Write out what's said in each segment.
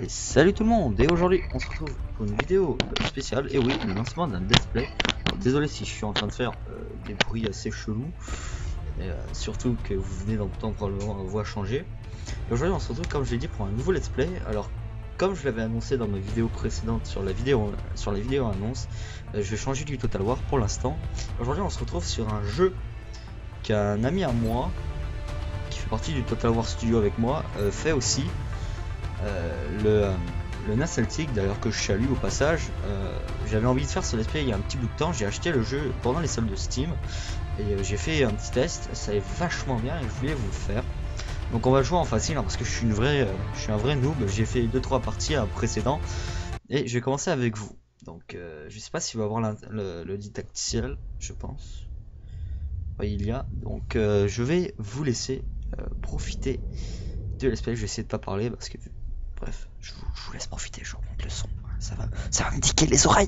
Et salut tout le monde, et aujourd'hui on se retrouve pour une vidéo spéciale, et oui, le lancement d'un let's play. Alors, désolé si je suis en train de faire des bruits assez chelous, et surtout que vous venez d'entendre probablement ma voix changer. Et aujourd'hui on se retrouve, comme je l'ai dit, pour un nouveau let's play. Alors comme je l'avais annoncé dans ma vidéo précédente sur la vidéo annonce, je vais changer du Total War pour l'instant. Aujourd'hui on se retrouve sur un jeu qu'un ami à moi, qui fait partie du Total War Studio avec moi, fait aussi. Le NAS Celtic, d'ailleurs, que je salue au passage. J'avais envie de faire ce let's play il y a un petit bout de temps. J'ai acheté le jeu pendant les soldes de Steam et j'ai fait un petit test. Ça est vachement bien et je voulais vous le faire. Donc on va jouer en facile, hein, parce que je suis un vrai noob. J'ai fait 2-3 parties précédents et je vais commencer avec vous. Donc je sais pas s'il va y avoir le didacticiel, je pense. Oui, il y a. Donc je vais vous laisser profiter de let's play. Je vais essayer de pas parler parce que bref, je vous laisse profiter, je remonte le son, ça va me tiquer les oreilles.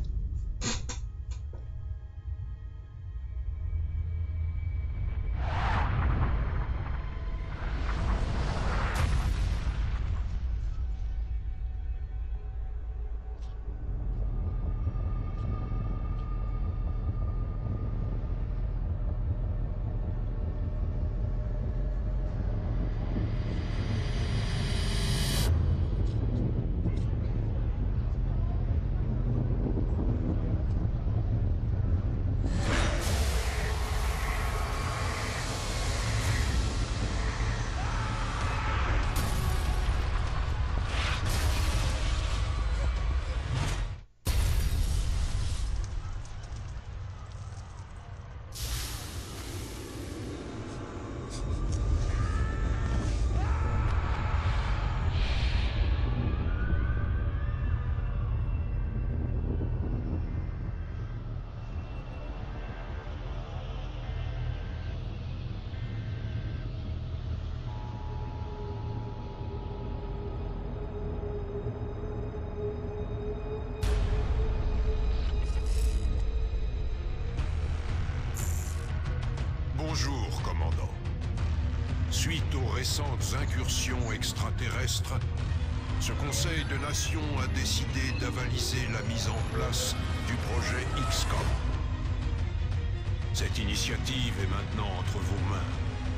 Bonjour, commandant. Suite aux récentes incursions extraterrestres, ce Conseil de Nations a décidé d'avaliser la mise en place du projet XCOM. Cette initiative est maintenant entre vos mains.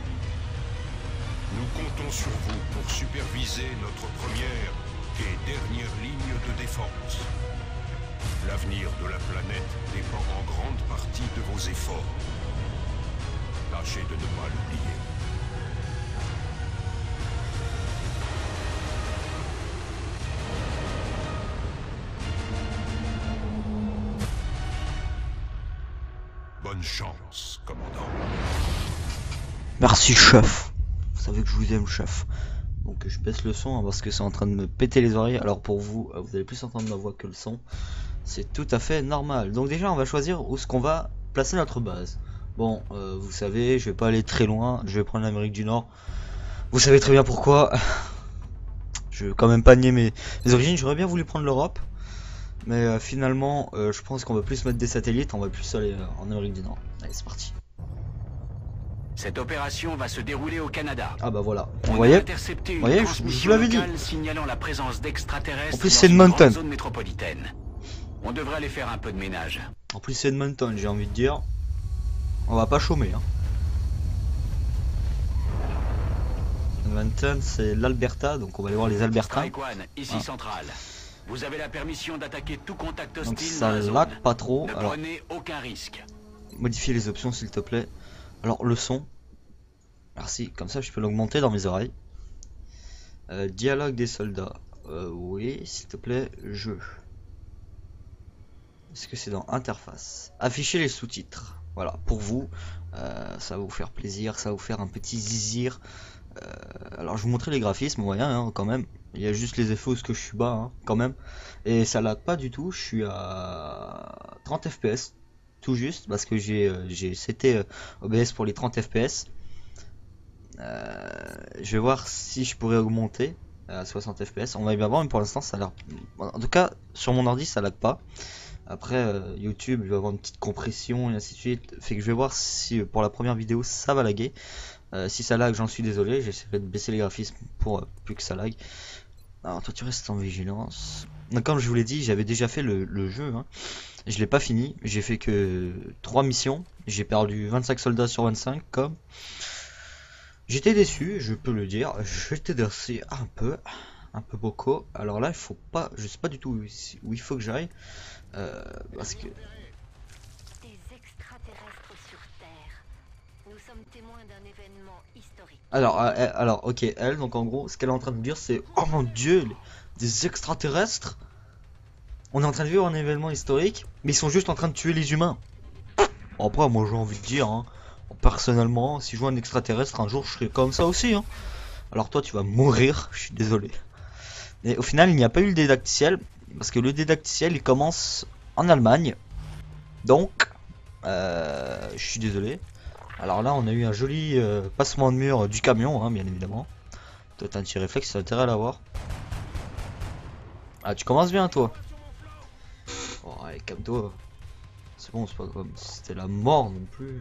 Nous comptons sur vous pour superviser notre première et dernière ligne de défense. L'avenir de la planète dépend en grande partie de vos efforts. Tâchez de ne pas l'oublier. Bonne chance, commandant. Merci chef, vous savez que je vous aime chef. Donc je baisse le son, hein, parce que c'est en train de me péter les oreilles. Alors pour vous, vous allez plus entendre ma voix que le son. C'est tout à fait normal. Donc déjà on va choisir où est-ce qu'on va placer notre base. Bon, vous savez, je vais pas aller très loin, je vais prendre l'Amérique du Nord. Vous savez très bien pourquoi. Je vais quand même pas nier mes origines, j'aurais bien voulu prendre l'Europe. Mais finalement, je pense qu'on va plus mettre des satellites, on va plus aller en Amérique du Nord. Allez, c'est parti. Cette opération va se dérouler au Canada. Ah bah voilà, vous voyez, je vous l'avais dit. Signalant la présence d'extraterrestres. En plus c'est Edmonton. Zone métropolitaine. On devrait aller faire un peu de ménage. En plus c'est Edmonton, j'ai envie de dire. On va pas chômer, hein. Edmonton, c'est l'Alberta, donc on va aller voir les Albertains. Strike One, ici centrale. Vous avez la permission d'attaquer tout contact hostile. Donc ça lag pas trop. Ne alors, prenez aucun risque. Modifier les options s'il te plaît. Alors le son. Merci, comme ça je peux l'augmenter dans mes oreilles. Dialogue des soldats. Oui, s'il te plaît, jeu. Est-ce que c'est dans interface? Afficher les sous-titres. Voilà, pour vous, ça va vous faire plaisir, ça va vous faire un petit zizir. Alors je vous montrer les graphismes, ouais, hein, quand même. Il y a juste les effets où que je suis bas, hein, quand même. Et ça lag pas du tout, je suis à 30 fps, tout juste, parce que j'ai seté OBS pour les 30 fps. Je vais voir si je pourrais augmenter à 60 fps. On va bien voir, mais pour l'instant ça a l'air... En tout cas, sur mon ordi ça lag pas. Après YouTube il va avoir une petite compression et ainsi de suite, fait que je vais voir si pour la première vidéo ça va laguer. Si ça lag, j'en suis désolé, j'essaierai de baisser les graphismes pour plus que ça lag. Alors toi tu restes en vigilance. Donc, comme je vous l'ai dit, j'avais déjà fait le jeu, hein. Je l'ai pas fini, j'ai fait que 3 missions, j'ai perdu 25 soldats sur 25 comme. J'étais déçu, je peux le dire, j'étais déçu un peu beaucoup. Alors là il faut pas, je sais pas du tout où il faut que j'aille, parce que... Des extraterrestres sur Terre. Nous sommes témoins d'un événement historique. Alors ok, elle, donc en gros, ce qu'elle est en train de dire c'est, oh mon dieu, des extraterrestres. On est en train de vivre un événement historique, mais ils sont juste en train de tuer les humains. Après, moi j'ai envie de dire, hein, personnellement, si je vois un extraterrestre un jour, je serai comme ça aussi, hein. Alors toi, tu vas mourir, je suis désolé. Et au final, il n'y a pas eu le didacticiel, parce que le didacticiel, il commence en Allemagne. Donc, je suis désolé. Alors là, on a eu un joli passement de mur du camion, hein, bien évidemment. Toi, t'as un petit réflexe, t'as intérêt à l'avoir. Ah, tu commences bien, toi. Oh, allez, calme-toi. C'est bon, c'est pas comme si c'était la mort non plus.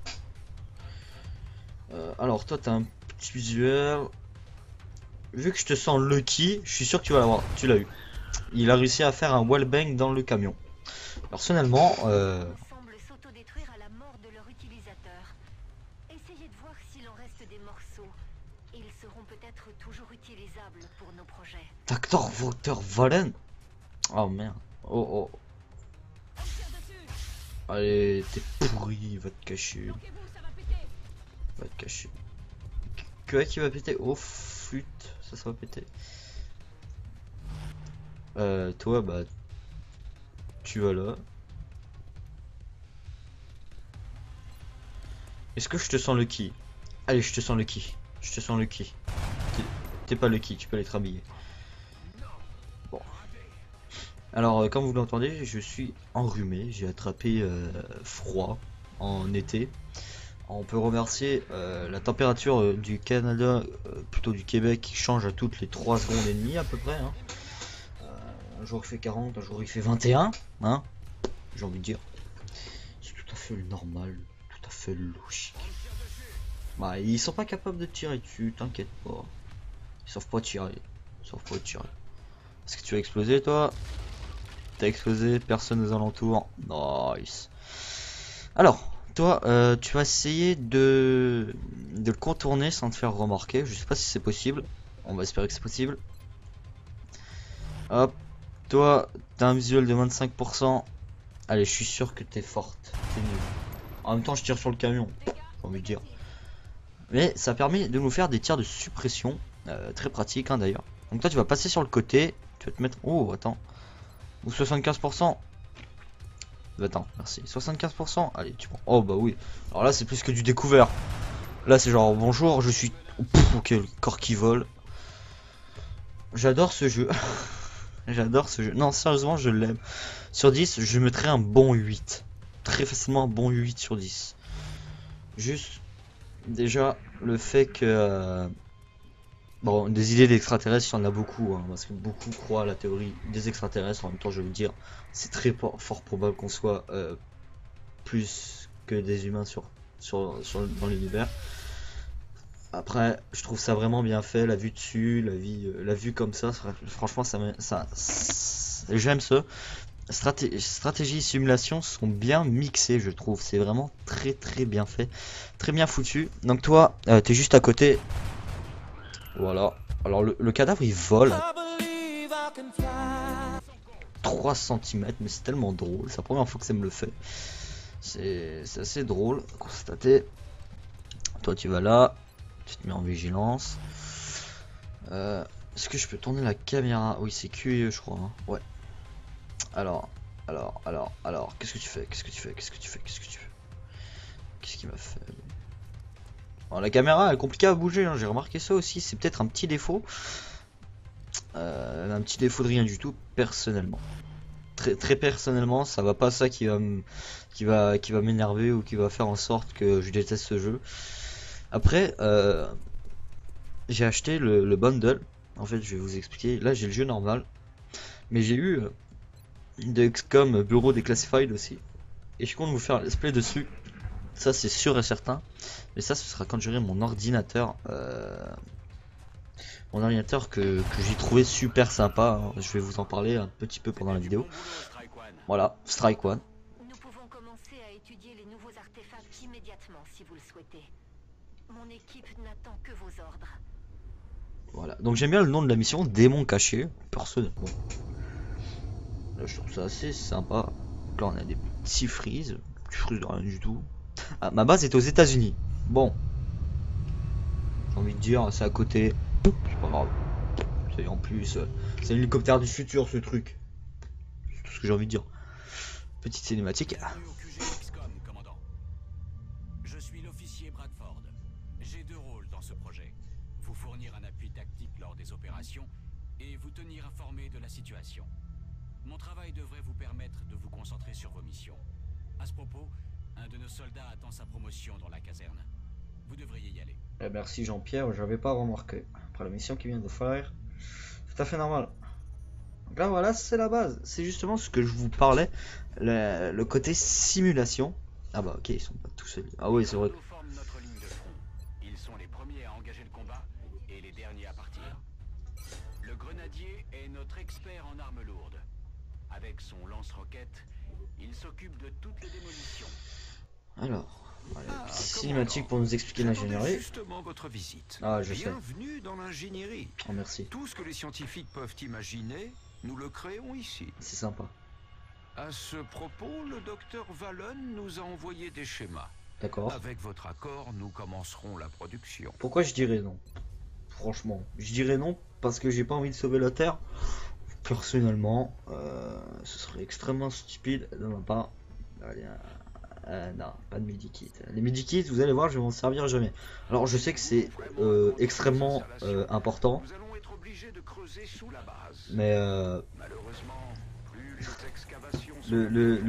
Alors, toi, t'as un petit visuel. Vu que je te sens lucky, je suis sûr que tu vas l'avoir. Tu l'as eu. Il a réussi à faire un wallbang dans le camion. Personnellement, Semble s'autodétruire à la mort de leur utilisateur. Essayez de voir s'il en reste des morceaux. Ils seront peut-être toujours utilisables pour nos projets. Dr. Walter Valen. Oh merde. Oh. Allez, t'es pourri, va te cacher. Va te cacher. Que qui va péter? Oh flûte, ça va péter. Toi bah tu vas là. Est-ce que je te sens lucky? Allez, je te sens lucky. Je te sens lucky. T'es pas lucky, tu peux aller te rhabiller. Bon. Alors comme vous l'entendez, je suis enrhumé, j'ai attrapé froid en été. On peut remercier la température du Canada, plutôt du Québec, qui change à toutes les 3 secondes et demie à peu près, hein. Un jour il fait 40, un jour il fait 21, hein, j'ai envie de dire. C'est tout à fait normal, tout à fait logique. Bah ils sont pas capables de tirer dessus, t'inquiète pas. Ils savent pas tirer, Est-ce que tu as explosé toi? T'as explosé, personne aux alentours, nice. Alors... Toi, tu vas essayer de le contourner sans te faire remarquer. Je sais pas si c'est possible. On va espérer que c'est possible. Hop. Toi, t'as un visuel de 25%. Allez, je suis sûr que t'es forte. T'es nul. En même temps, je tire sur le camion. J'ai envie de dire. Mais ça permet de nous faire des tirs de suppression. Très pratique, hein, d'ailleurs. Donc toi, tu vas passer sur le côté. Tu vas te mettre... Oh, attends. Ou 75%. Attends, merci. 75%. Allez, tu prends. Oh bah oui. Alors là, c'est plus que du découvert. Là, c'est genre bonjour, je suis. Pff, ok, le corps qui vole. J'adore ce jeu. J'adore ce jeu. Non, sérieusement, je l'aime. Sur 10, je mettrais un bon 8. Très facilement un bon 8 sur 10. Juste, déjà, le fait que. Bon, des idées d'extraterrestres, il y en a beaucoup, hein, parce que beaucoup croient à la théorie des extraterrestres. En même temps, je vais vous dire, c'est très fort probable qu'on soit plus que des humains dans l'univers. Après, je trouve ça vraiment bien fait, la vue dessus, la vue comme ça, franchement, j'aime ça. Stratégie et simulation sont bien mixées, je trouve. C'est vraiment très bien fait, très bien foutu. Donc toi, t'es juste à côté. Voilà. Alors le cadavre il vole à 3 cm, mais c'est tellement drôle. C'est la première fois que ça me le fait. C'est assez drôle à constater. Toi tu vas là, tu te mets en vigilance. Est-ce que je peux tourner la caméra? Oui, c'est QE je crois, hein. Ouais. Alors, qu'est-ce que tu fais? Qu'est-ce qu'il m'a fait? Alors, la caméra est compliquée à bouger, hein. J'ai remarqué ça aussi, c'est peut-être un petit défaut. Un petit défaut de rien du tout, personnellement. Très personnellement, ça va pas ça qui va m'énerver ou qui va faire en sorte que je déteste ce jeu. Après, j'ai acheté le bundle. En fait, je vais vous expliquer. Là, j'ai le jeu normal, mais j'ai eu de XCOM Bureau des Classified aussi. Et je compte vous faire un let's play dessus. Ça c'est sûr et certain. Mais ça ce sera quand j'aurai mon ordinateur mon ordinateur que j'ai trouvé super sympa, hein. Je vais vous en parler un petit peu pendant la vidéo. Voilà, Strike One. Nous pouvons commencer à étudier les nouveaux artefacts immédiatement si vous le souhaitez. Mon équipe n'attend que vos ordres. Voilà, donc j'aime bien le nom de la mission, Démon caché, personnellement. Là je trouve ça assez sympa. Donc là on a des petits frises de rien du tout. Ah, ma base est aux États-Unis. Bon, j'ai envie de dire, c'est à côté. C'est pas grave. C'est en plus, c'est l'hélicoptère du futur ce truc. C'est tout ce que j'ai envie de dire. Petite cinématique. Bienvenue au QG XCOM, commandant. Je suis l'officier Bradford. J'ai 2 rôles dans ce projet. Vous fournir un appui tactique lors des opérations et vous tenir informé de la situation. Mon travail devrait vous permettre de vous concentrer sur vos missions. À ce propos, un de nos soldats attend sa promotion dans la caserne. Vous devriez y aller. Merci Jean-Pierre, j'avais pas remarqué. Après la mission qu'il vient de faire, tout à fait normal. Donc là voilà, c'est la base. C'est justement ce que je vous parlais, le côté simulation. Ah bah ok, ils sont pas tous seuls. Ah oui, c'est vrai. Nous forment notre ligne de front. Ils sont les premiers à engager le combat et les derniers à partir. Le grenadier est notre expert en armes lourdes. Avec son lance-roquette, il s'occupe de toutes les démolitions. Alors, voilà, cinématique pour nous expliquer l'ingénierie. Justement votre visite. Ah, je sais. Bienvenue dans l'ingénierie. Oh merci, Tout ce que les scientifiques peuvent imaginer, nous le créons ici. c'est sympa. À ce propos, le docteur Vallon nous a envoyé des schémas. D'accord. Avec votre accord, nous commencerons la production. Pourquoi je dirais non? Franchement, je dirais non parce que j'ai pas envie de sauver la Terre. Personnellement, ce serait extrêmement stupide de ma part. Allez, non, pas de medikit. Les medikits, vous allez voir, je vais m'en servir jamais. Alors, je sais que c'est extrêmement important, Nous allons être obligés de creuser sous la base. mais Malheureusement, plus les excavations sont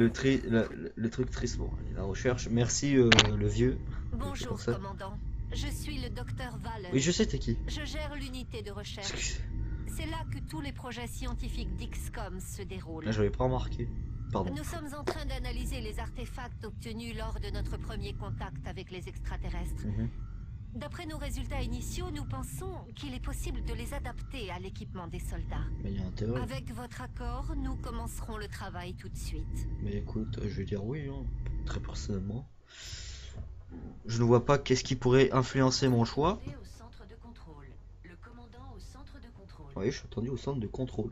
le truc triste, bon, la recherche. Merci le vieux. Bonjour, comme ça. commandant. Je suis le docteur Vallon. Oui, je sais t'es qui. Je gère l'unité de recherche. Excusez. C'est là que tous les projets scientifiques d'XCOM se déroulent. Là, j'avais pas remarqué. Pardon. Nous sommes en train d'analyser les artefacts obtenus lors de notre premier contact avec les extraterrestres. Mhm. D'après nos résultats initiaux, nous pensons qu'il est possible de les adapter à l'équipement des soldats. Mais il y a intérêt. Avec votre accord, nous commencerons le travail tout de suite. Mais écoute, je vais dire oui, hein, très personnellement. Je ne vois pas qu'est-ce qui pourrait influencer mon choix. Au centre de contrôle. Le commandant au centre de contrôle. Oui, je suis attendu au centre de contrôle.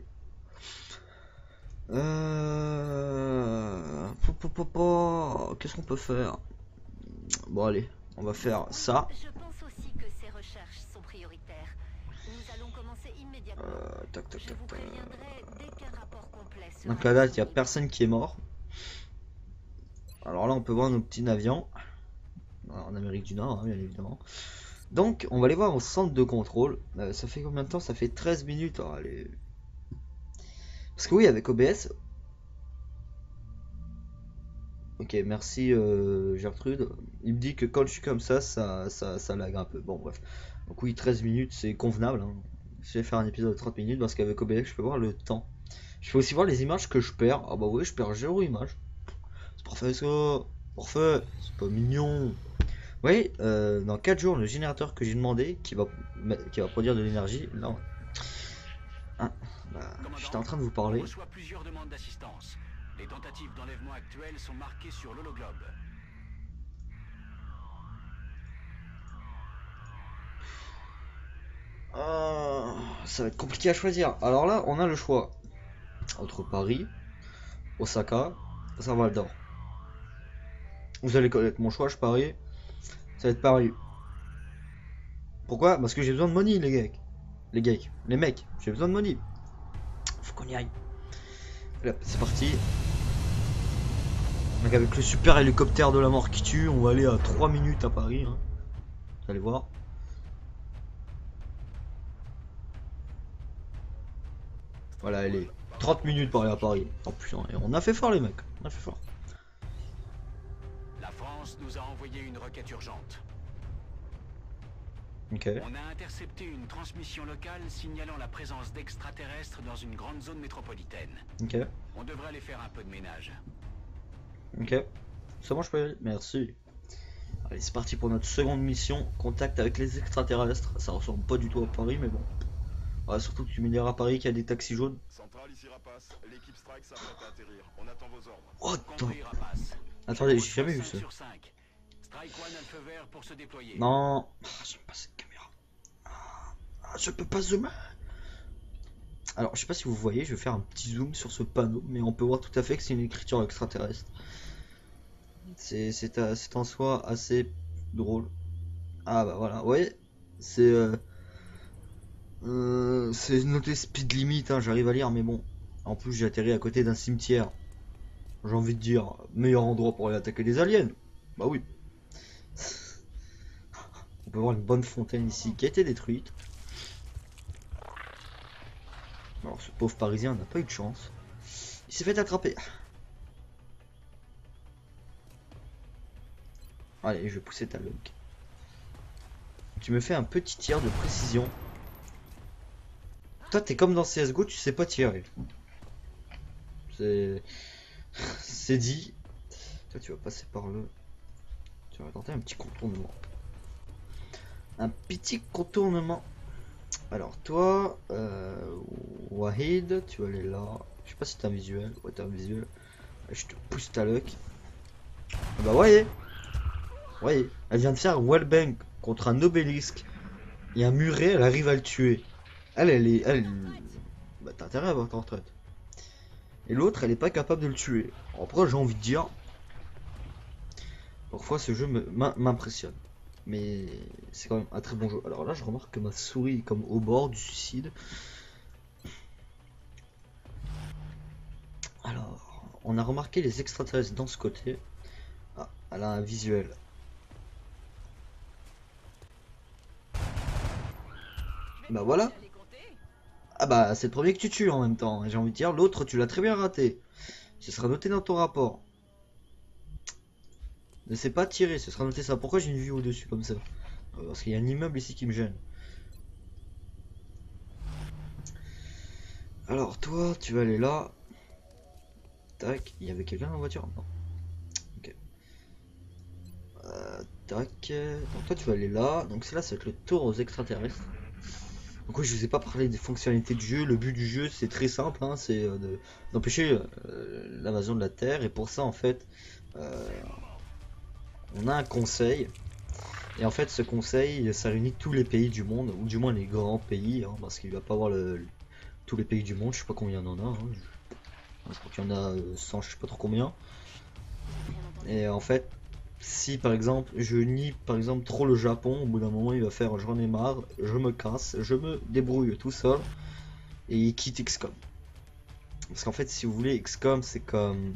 Qu'est-ce qu'on peut faire? Bon, allez, on va faire ça. Je pense aussi que ces recherches sont prioritaires. Nous allons commencer immédiatement. Tac, tac, Je tac, vous tac. préviendrai dès qu'un rapport complet sera Donc, à date, il n'y a disponible. personne qui est mort. Alors là, on peut voir nos petits navires. En Amérique du Nord, hein, bien évidemment. Donc, on va aller voir au centre de contrôle. Ça fait combien de temps? Ça fait 13 minutes. Oh, allez. Parce que oui, avec OBS. Ok, merci Gertrude. Il me dit que quand je suis comme ça lag un peu. Bon, bref. Donc, oui, 13 minutes, c'est convenable. Hein. Je vais faire un épisode de 30 minutes parce qu'avec OBS, je peux voir le temps. Je peux aussi voir les images que je perds. Ah, bah oui, je perds 0 images. C'est parfait, ça. Parfait. C'est pas mignon. Oui, dans 4 jours, le générateur que j'ai demandé qui va produire de l'énergie. Là, ah, bah, j'étais en train de vous On parler. reçoit plusieurs demandes d'assistance. Les tentatives d'enlèvement actuelles sont marquées sur l'hologlobe. Ça va être compliqué à choisir. Alors là, on a le choix entre Paris, Osaka, Saint-Val d'Or. Vous allez connaître mon choix, je parie. Ça va être Paris. Pourquoi? Parce que j'ai besoin de money, les mecs, j'ai besoin de money. Faut qu'on y aille. Là, c'est parti. Donc avec le super hélicoptère de la mort qui tue, on va aller à 3 minutes à Paris. Hein. Vous allez voir. Voilà, allez. 30 minutes pour aller à Paris. Oh putain, et on a fait fort les mecs. On a fait fort. La France nous a envoyé une requête urgente. Ok. On a intercepté une transmission locale signalant la présence d'extraterrestres dans une grande zone métropolitaine. Ok. On devrait aller faire un peu de ménage. Ok. Ça marche pas. Merci. Allez, c'est parti pour notre seconde mission. Contact avec les extraterrestres. Ça ressemble pas du tout à Paris, mais bon. Ouais, surtout que tu me diras à Paris qu'il y a des taxis jaunes. Centrale, ici Rapace. L'équipe Strike s'apprête à atterrir. On attend vos ordres. Oh, attends. Compris, Rapace. Attendez, j'ai Je jamais vu reçois ça. 5 sur 5. Strike One a le feu vert pour se déployer. Non, j'aime pas cette caméra. Je peux pas zoomer. Alors, je sais pas si vous voyez, je vais faire un petit zoom sur ce panneau, mais on peut voir tout à fait que c'est une écriture extraterrestre. C'est en soi assez drôle. Ah bah voilà, ouais, c'est noté speed limit, hein, j'arrive à lire, mais bon. En plus, j'ai atterri à côté d'un cimetière. J'ai envie de dire, meilleur endroit pour aller attaquer des aliens. Bah oui. On peut voir une bonne fontaine ici qui a été détruite. Alors ce pauvre parisien n'a pas eu de chance. Il s'est fait attraper. Allez, je vais pousser ta lock. Tu me fais un petit tir de précision. Toi t'es comme dans CSGO, tu sais pas tirer. C'est dit. Toi tu vas passer par le... Tu vas tenter un petit contournement. Un petit contournement. Alors toi, Wahid, tu vas aller là. Je sais pas si t'as un visuel. Ouais, t'as un visuel. Je te pousse ta luck. Bah voyez. Voyez. Elle vient de faire un wallbang contre un obélisque. Et un muret, elle arrive à le tuer. Elle... Bah t'as intérêt à avoir ta retraite. Et l'autre, elle est pas capable de le tuer. Après, j'ai envie de dire... Parfois, ce jeu m'impressionne. Mais c'est quand même un très bon jeu. Alors là, je remarque que ma souris est comme au bord du suicide. Alors, on a remarqué les extraterrestres dans ce côté. Ah, elle a un visuel. Bah voilà. Ah bah c'est le premier que tu tues en même temps. J'ai envie de dire, l'autre tu l'as très bien raté. Ce sera noté dans ton rapport. Ne sais pas tirer, ce sera noté ça. Pourquoi j'ai une vue au-dessus comme ça? Parce qu'il y a un immeuble ici qui me gêne. Alors toi, tu vas aller là. Tac, il y avait quelqu'un dans la voiture? Non. Ok. Tac. Donc toi tu vas aller là. Donc c'est là, ça va être le tour aux extraterrestres. Donc oui, je vous ai pas parlé des fonctionnalités du jeu. Le but du jeu c'est très simple, hein, c'est d'empêcher l'invasion de la Terre. Et pour ça en fait, on a un conseil. Et en fait ce conseil, ça réunit tous les pays du monde, ou du moins les grands pays, hein, parce qu'il va pas avoir tous les pays du monde. Je sais pas combien il y en a. Hein. Je crois qu'il y en a 100, je sais pas trop combien. Et en fait, si par exemple je nie par exemple trop le Japon, au bout d'un moment il va faire j'en ai marre, je me casse, je me débrouille tout seul et il quitte XCOM. Parce qu'en fait si vous voulez XCOM c'est comme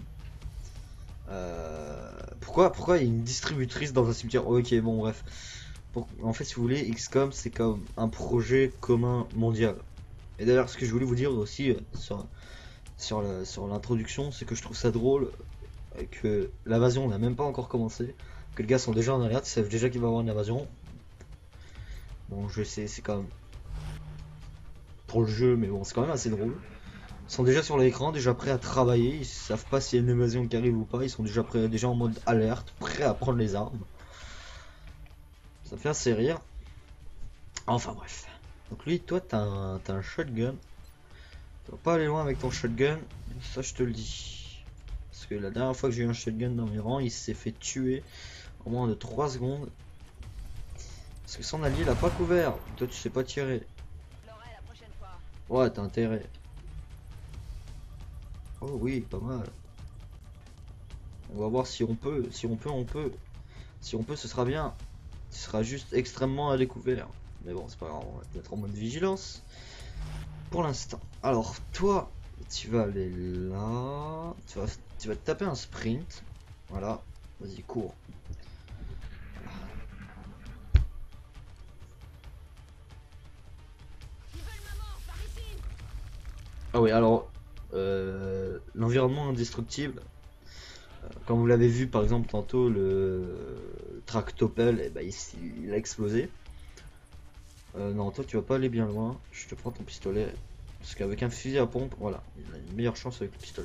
pourquoi il y a une distributrice dans un cimetière? Ok bon bref. En fait si vous voulez XCOM c'est comme un projet commun mondial. Et d'ailleurs ce que je voulais vous dire aussi sur l'introduction c'est que je trouve ça drôle que l'invasion n'a même pas encore commencé, que les gars sont déjà en alerte, ils savent déjà qu'il va y avoir une invasion. Bon je sais c'est quand même pour le jeu mais bon c'est quand même assez drôle. Ils sont déjà sur l'écran, déjà prêts à travailler, ils savent pas s'il y a une invasion qui arrive ou pas, ils sont déjà prêts, déjà en mode alerte, prêts à prendre les armes. Ça fait assez rire. Enfin bref. Donc lui toi t'as un shotgun. Tu vas pas aller loin avec ton shotgun, ça je te le dis. Parce que la dernière fois que j'ai eu un shotgun dans mes rangs, il s'est fait tuer en moins de 3 secondes. Parce que son allié l'a pas couvert. Toi tu sais pas tirer. Ouais t'as intérêt. Oh oui pas mal. On va voir si on peut. Si on peut on peut. Si on peut ce sera bien. Ce sera juste extrêmement à découvert. Mais bon c'est pas grave, on va être en mode vigilance. Pour l'instant. Alors toi tu vas aller là. Tu vas te taper un sprint. Voilà. Vas-y cours. Ah oui alors l'environnement indestructible. Comme vous l'avez vu par exemple tantôt le tractopelle, eh ben, il a explosé. Non toi tu vas pas aller bien loin. Je te prends ton pistolet. Parce qu'avec un fusil à pompe, voilà, il a une meilleure chance avec le pistolet.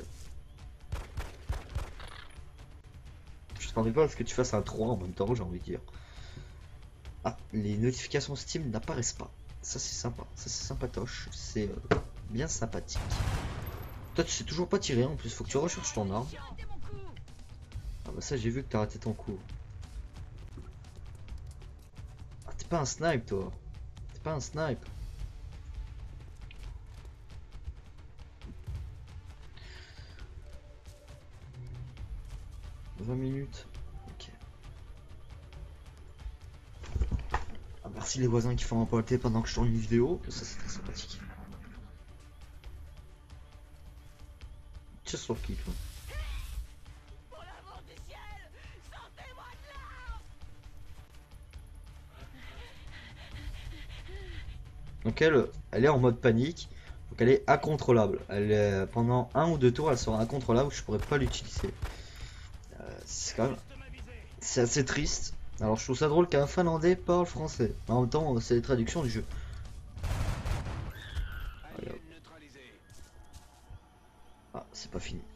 Je t'attendais pas à ce que tu fasses un 3 en même temps, j'ai envie de dire. Ah, les notifications Steam n'apparaissent pas. Ça c'est sympa, ça c'est sympatoche, c'est bien sympathique. Toi tu sais toujours pas tirer en plus, faut que tu recherches ton arme. Ah bah ça j'ai vu que t'as raté ton coup. Ah t'es pas un snipe toi. T'es pas un snipe. « 20 minutes. Ok. Ah, merci les voisins qui font un pointé pendant que je tourne une vidéo. Ça c'est très sympathique. Tiens sur qui toi? Donc elle est en mode panique. Donc elle est incontrôlable. Elle est, pendant un ou deux tours elle sera incontrôlable. Je pourrais pas l'utiliser. C'est quand même... C'est assez triste. Alors je trouve ça drôle qu'un Finlandais parle français. En même temps c'est les traductions du jeu. Ah c'est pas fini.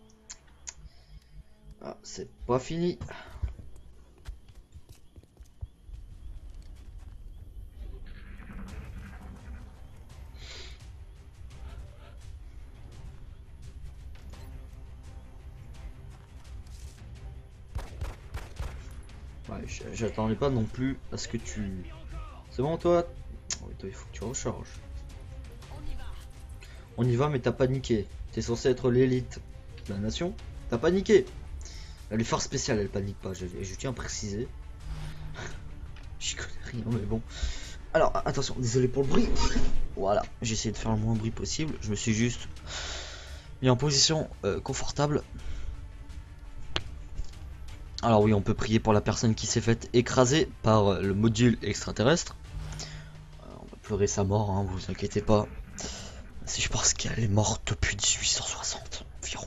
Ah c'est pas fini. Ouais, j'attendais pas non plus à ce que tu... C'est bon toi? Oui, toi il faut que tu recharges. On y va mais t'as paniqué. T'es censé être l'élite de la nation. T'as paniqué. Les forces spéciales elles paniquent pas, je tiens à préciser. J'y connais rien mais bon. Alors attention, désolé pour le bruit. Voilà, j'ai essayé de faire le moins de bruit possible. Je me suis juste mis en position confortable. Alors oui, on peut prier pour la personne qui s'est faite écraser par le module extraterrestre. On va pleurer sa mort, hein, vous inquiétez pas. Si je pense qu'elle est morte depuis 1860 environ.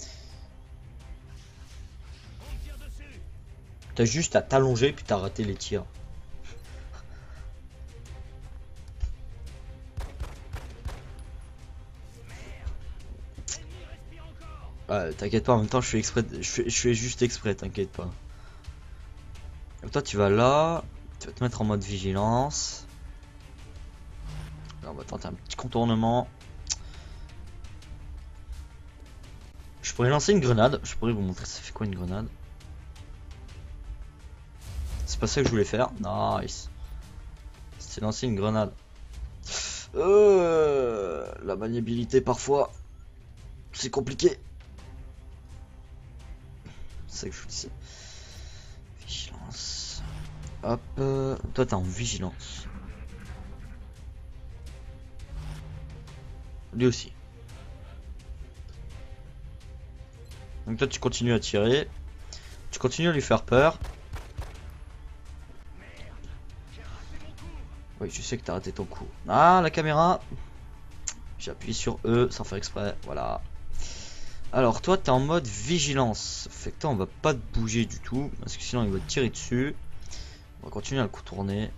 T'as juste à t'allonger puis t'as raté les tirs. T'inquiète pas, en même temps je fais exprès, je fais juste exprès, t'inquiète pas. Donc toi tu vas là, tu vas te mettre en mode vigilance. Là, on va tenter un petit contournement. Je pourrais lancer une grenade, je pourrais vous montrer ça fait quoi une grenade. C'est pas ça que je voulais faire, nice. C'est lancer une grenade. La maniabilité parfois, c'est compliqué. C'est ça que je vous disais. Vigilance. Hop. Toi t'es en vigilance. Lui aussi. Donc toi tu continues à tirer. Tu continues à lui faire peur. Oui, je sais que t'as raté ton coup. Ah, la caméra. J'appuie sur E sans faire exprès. Voilà. Alors toi t'es en mode vigilance. Fait que toi on va pas te bouger du tout. Parce que sinon il va te tirer dessus. On va continuer à le contourner.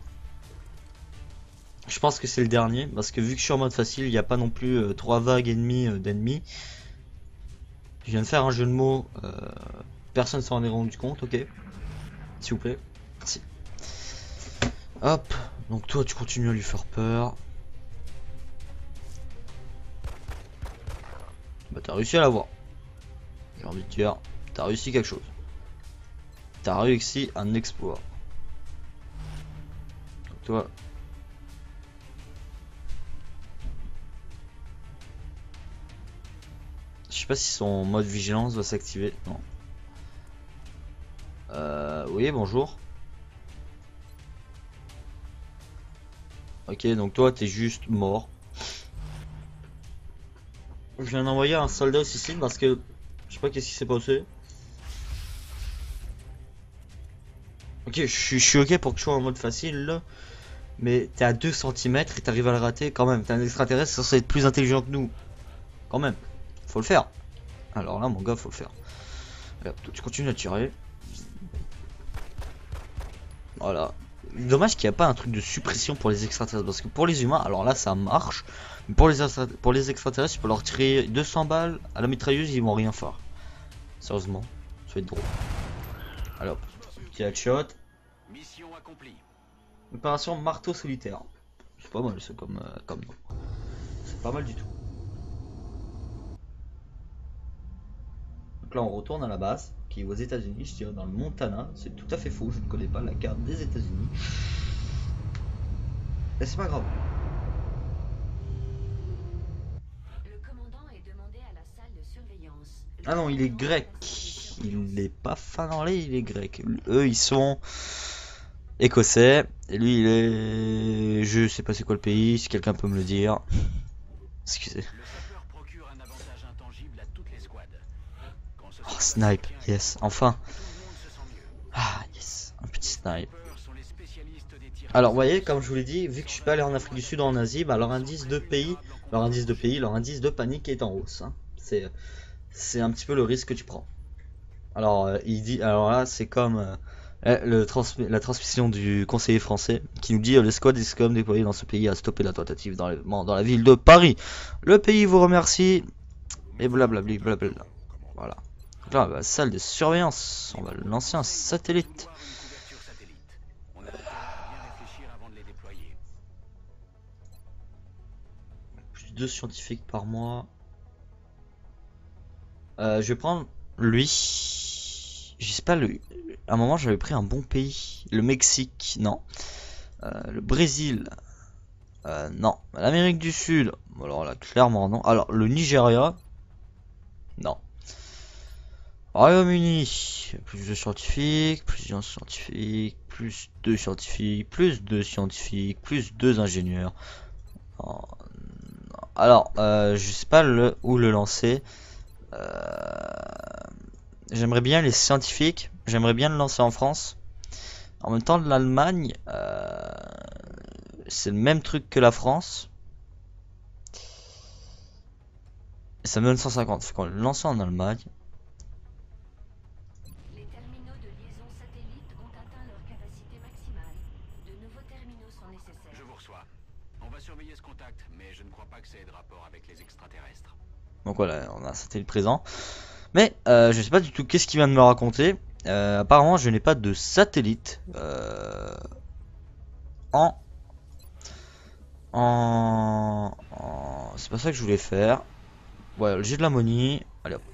Je pense que c'est le dernier. Parce que vu que je suis en mode facile, il n'y a pas non plus 3 vagues et demie d'ennemis. Je viens de faire un jeu de mots. Personne s'en est rendu compte, ok. S'il vous plaît. Merci. Hop. Donc toi tu continues à lui faire peur. Bah t'as réussi à l'avoir. J'ai envie de dire, t'as réussi quelque chose. T'as réussi un exploit. Donc toi... Je sais pas si son mode vigilance va s'activer. Non. Oui, bonjour. Ok, donc toi t'es juste mort. Je viens d'envoyer un soldat au Sicile parce que je sais pas qu'est-ce qui s'est passé. Ok, je suis ok pour que je sois en mode facile là. Mais t'es à 2 cm et t'arrives à le rater quand même. T'es un extraterrestre, c'est censé être plus intelligent que nous. Quand même, faut le faire. Alors là mon gars, faut le faire. Allez, tu continues à tirer. Voilà. Dommage qu'il n'y a pas un truc de suppression pour les extraterrestres. Parce que pour les humains, alors là ça marche. Mais pour les extraterrestres, tu peux leur tirer 200 balles à la mitrailleuse, ils vont rien faire. Sérieusement, ça va être drôle. Alors, petit headshot. Mission accomplie. Opération marteau solitaire. C'est pas mal ça comme nom. C'est pas mal du tout. Donc là on retourne à la base, qui est aux États-Unis, je dirais dans le Montana. C'est tout à fait faux, je ne connais pas la carte des États-Unis. Mais c'est pas grave. Le commandant est demandé à la salle de surveillance. Ah non, il est grec. Il n'est pas finlandais, il est grec. Eux, ils sont écossais. Et lui, il est... Je sais pas c'est quoi le pays, si quelqu'un peut me le dire. Excusez. Le sapeur procure un avantage intangible à toutes les squads. Quand ce Oh, sapeur snipe, tient yes, les enfin. tout le monde se sent mieux. Ah, yes, un petit snipe. Les sapeurs sont les spécialistes des tirs. Alors, vous voyez, comme je vous l'ai dit, vu que je suis pas allé en Afrique du Sud ou en Asie, bah, leur indice de pays, leur indice de panique est en hausse. Hein. C'est un petit peu le risque que tu prends. Alors, il dit, alors là, c'est comme la transmission du conseiller français qui nous dit les squads et SCOM déployés dans ce pays a stoppé la tentative d'enlèvement dans la ville de Paris. Le pays vous remercie et blablabla. Blablabla. Voilà. Donc là, bah, salle de surveillance, on va lancer un satellite. Une couverture satellite. On a intérêt à bien réfléchir avant de les déployer. Plus 2 scientifiques par mois. Je vais prendre lui. Je sais pas, à un moment j'avais pris un bon pays. Le Mexique, non. Le Brésil, non. L'Amérique du Sud, alors là clairement non. Alors le Nigeria, non. Royaume-Uni, plus de scientifiques, plus de scientifiques, plus 2 scientifiques, plus 2 scientifiques, plus 2 ingénieurs. Oh, non. Alors, je sais pas où le lancer. J'aimerais bien les scientifiques, j'aimerais bien le lancer en France. En même temps, l'Allemagne, c'est le même truc que la France. Et ça me donne 150. Fait qu'on le lance en Allemagne. Les terminaux de liaison satellite ont atteint leur capacité maximale. De nouveaux terminaux sont nécessaires. Je vous reçois. On va surveiller ce contact, mais je ne crois pas que ça ait de rapport avec les extraterrestres. Donc voilà, on a un satellite présent. Mais je sais pas du tout qu'est-ce qu'il vient de me raconter. Apparemment, je n'ai pas de satellite c'est pas ça que je voulais faire. Ouais, j'ai de l'ammonie. Allez hop.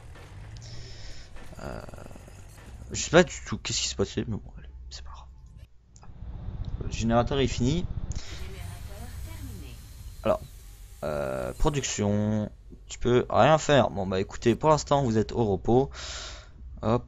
Je sais pas du tout qu'est-ce qui se passait, mais bon, allez, c'est pas grave. Le générateur est fini. Générateur terminé. Alors, production. Tu peux rien faire. Bon bah écoutez, pour l'instant vous êtes au repos. Hop.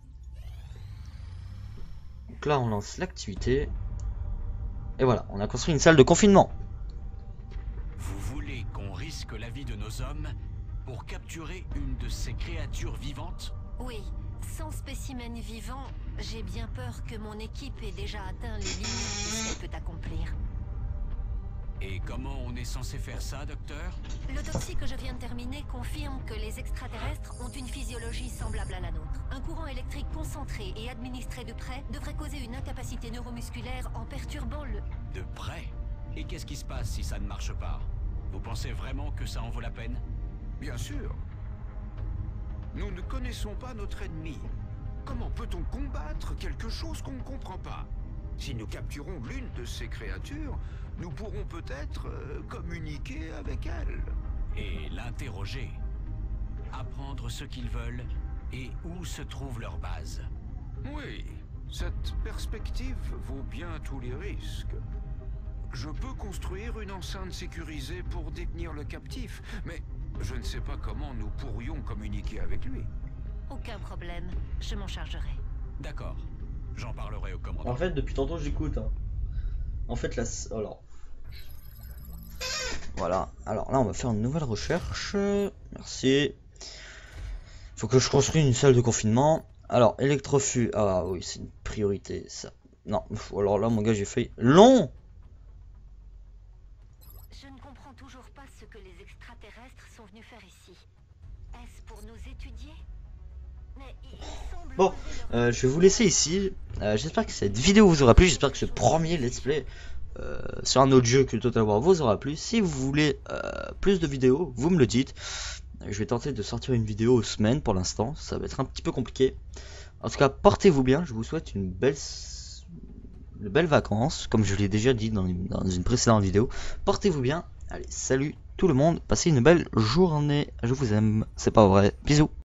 Donc là on lance l'activité. Et voilà, on a construit une salle de confinement. Vous voulez qu'on risque la vie de nos hommes pour capturer une de ces créatures vivantes? Oui, sans spécimen vivant, j'ai bien peur que mon équipe ait déjà atteint les limites de ce qu'elle peut accomplir. Et comment on est censé faire ça, docteur? L'autopsie que je viens de terminer confirme que les extraterrestres ont une physiologie semblable à la nôtre. Un courant électrique concentré et administré de près devrait causer une incapacité neuromusculaire en perturbant le... De près? Et qu'est-ce qui se passe si ça ne marche pas? Vous pensez vraiment que ça en vaut la peine? Bien sûr. Nous ne connaissons pas notre ennemi. Comment peut-on combattre quelque chose qu'on ne comprend pas? Si nous capturons l'une de ces créatures, nous pourrons peut-être communiquer avec elle. Et l'interroger. Apprendre ce qu'ils veulent et où se trouve leur base. Oui, cette perspective vaut bien tous les risques. Je peux construire une enceinte sécurisée pour détenir le captif, mais je ne sais pas comment nous pourrions communiquer avec lui. Aucun problème, je m'en chargerai. D'accord. J'en parlerai au commandant. En fait, depuis tantôt j'écoute. Hein. En fait, là, alors. Voilà. Alors là, on va faire une nouvelle recherche. Merci. Faut que je construise une salle de confinement. Alors, électrofus. Ah oui, c'est une priorité, ça. Non, alors là, mon gars, j'ai fait long. Je ne comprends toujours pas ce que les extraterrestres sont venus faire ici. Est-ce pour nous étudier? Mais il semble... Bon, je vais vous laisser ici. J'espère que cette vidéo vous aura plu. J'espère que ce premier let's play sur un autre jeu que Total War vous aura plu. Si vous voulez plus de vidéos, vous me le dites. Je vais tenter de sortir une vidéo aux semaines pour l'instant. Ça va être un petit peu compliqué. En tout cas, portez-vous bien. Je vous souhaite une belle de belles vacances, comme je l'ai déjà dit dans une précédente vidéo. Portez-vous bien. Allez, salut tout le monde. Passez une belle journée. Je vous aime. C'est pas vrai. Bisous.